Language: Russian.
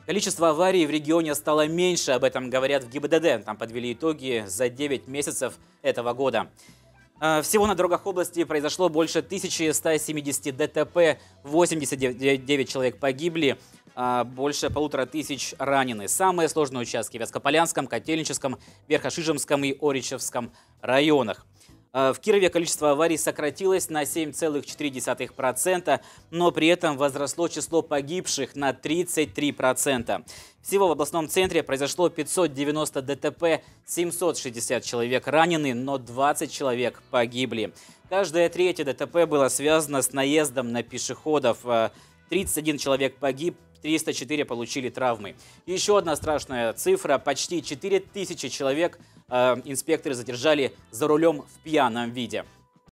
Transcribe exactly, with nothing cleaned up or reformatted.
Количество аварий в регионе стало меньше, об этом говорят в ГИБДД. Там подвели итоги за девять месяцев этого года. Всего на дорогах области произошло больше тысячи ста семидесяти ДТП, восемьдесят девять человек погибли, больше полутора тысяч ранены. Самые сложные участки в Вятскополянском, Котельническом, Верхошижемском и Оричевском районах. В Кирове количество аварий сократилось на семь целых четыре десятых процента, но при этом возросло число погибших на тридцать три процента. Всего в областном центре произошло пятьсот девяносто ДТП, семьсот шестьдесят человек ранены, но двадцать человек погибли. Каждое третье ДТП было связано с наездом на пешеходов. тридцать один человек погиб, триста четыре получили травмы. Еще одна страшная цифра. Почти четыре тысячи человек э, инспекторы задержали за рулем в пьяном виде.